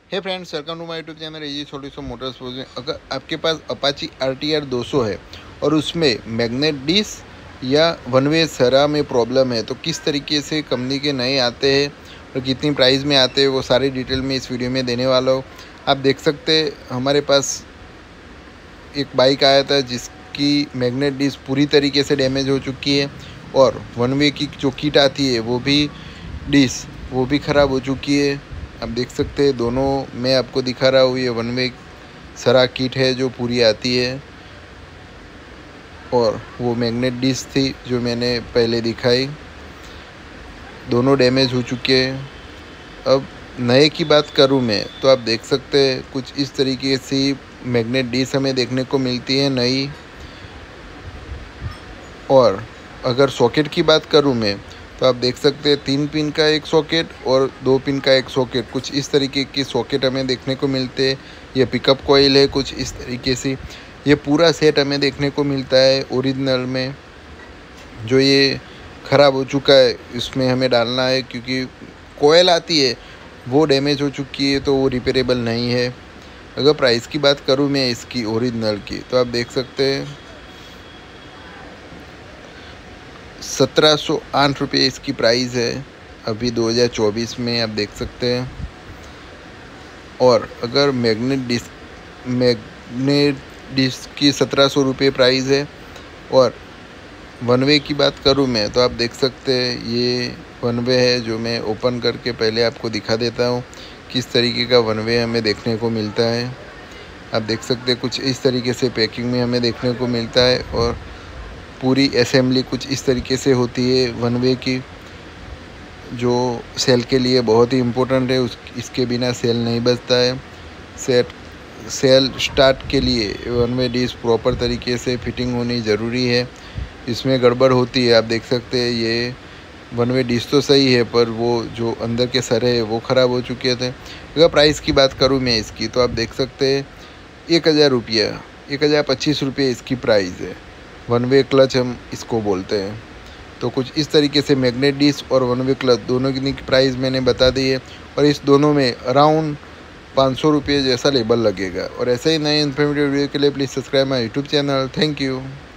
Hey friends, welcome to my YouTube channel easy solution motors. अगर आपके पास Apache RTR 200 है और उसमें मैग्नेट डिस्क या वन वे सरा में प्रॉब्लम है तो किस तरीके से कंपनी के नए आते हैं और कितनी प्राइस में आते हैं वो सारी डिटेल में इस वीडियो में देने वाला हूँ। आप देख सकते हैं हमारे पास एक बाइक आया था जिसकी मैग्नेट डिस्क पूरी तरीके से डैमेज हो चुकी है और वन वे की जो किट आती है वो भी डिस्क वो भी ख़राब हो चुकी है। आप देख सकते हैं दोनों मैं आपको दिखा रहा हूँ। ये वन वे सरा किट है जो पूरी आती है और वो मैग्नेट डिस्क थी जो मैंने पहले दिखाई, दोनों डैमेज हो चुके हैं। अब नए की बात करूँ मैं तो आप देख सकते हैं कुछ इस तरीके से मैग्नेट डिस्क हमें देखने को मिलती है नई। और अगर सॉकेट की बात करूँ मैं तो आप देख सकते हैं 3 पिन का एक सॉकेट और 2 पिन का एक सॉकेट, कुछ इस तरीके की सॉकेट हमें देखने को मिलते हैं। ये पिकअप कॉइल है कुछ इस तरीके से। ये पूरा सेट हमें देखने को मिलता है ओरिजिनल में। जो ये ख़राब हो चुका है इसमें हमें डालना है क्योंकि कॉइल आती है वो डैमेज हो चुकी है तो वो रिपेरेबल नहीं है। अगर प्राइस की बात करूँ मैं इसकी ओरिजिनल की तो आप देख सकते हैं 1708 रुपये इसकी प्राइस है अभी 2024 में, आप देख सकते हैं। और अगर मैग्नेट डिस्क की 1700 रुपये प्राइस है। और वन वे की बात करूं मैं तो आप देख सकते हैं ये वन वे है जो मैं ओपन करके पहले आपको दिखा देता हूं किस तरीके का वन वे हमें देखने को मिलता है। आप देख सकते हैं कुछ इस तरीके से पैकिंग में हमें देखने को मिलता है और पूरी असेंबली कुछ इस तरीके से होती है वन वे की, जो सेल के लिए बहुत ही इम्पोर्टेंट है। इसके बिना सेल नहीं बचता है। सेल स्टार्ट के लिए वन वे डिस्क प्रॉपर तरीके से फिटिंग होनी ज़रूरी है। इसमें गड़बड़ होती है। आप देख सकते हैं ये वन वे डिस्क तो सही है पर वो जो अंदर के सरे है वो ख़राब हो चुके थे। अगर प्राइस की बात करूँ मैं इसकी तो आप देख सकते हैं 1000 रुपया, 1025 रुपये इसकी प्राइस है। वन वे क्लच हम इसको बोलते हैं। तो कुछ इस तरीके से मैग्नेट डिस्क और वन वे क्लच दोनों की प्राइस मैंने बता दी है और इस दोनों में अराउंड 500 रुपये जैसा लेबल लगेगा। और ऐसे ही नए इन्फॉर्मेटिव वीडियो के लिए please subscribe my YouTube channel. Thank you.